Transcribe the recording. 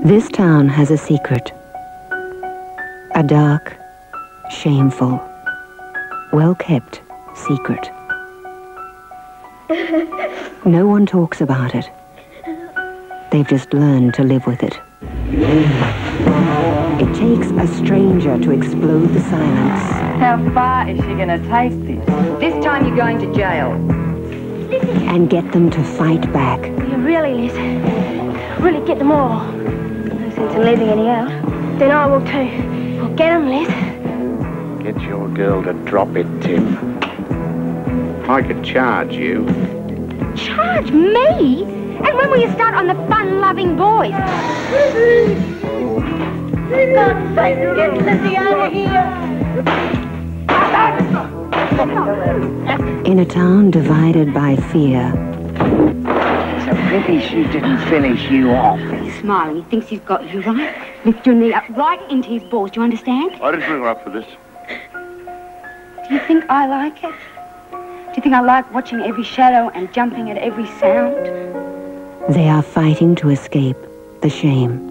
This town has a secret. A dark, shameful, well-kept secret. No one talks about it. They've just learned to live with it. It takes a stranger to explode the silence. How far is she going to take this? This time you're going to jail. And get them to fight back. You really, Liz, really get them all. No sense in leaving any out. Then I will too. We'll get them, Liz. Get your girl to drop it, Tim. I could charge you. Charge me? And when will you start on the fun-loving boys? For God's sake, get Lizzie out of here! In a town divided by fear. It's a pity she didn't finish you off. He's smiling. He thinks he's got you, right? Lift your knee up right into his balls. Do you understand? I didn't bring her up for this. Do you think I like it? Do you think I like watching every shadow and jumping at every sound? They are fighting to escape the shame.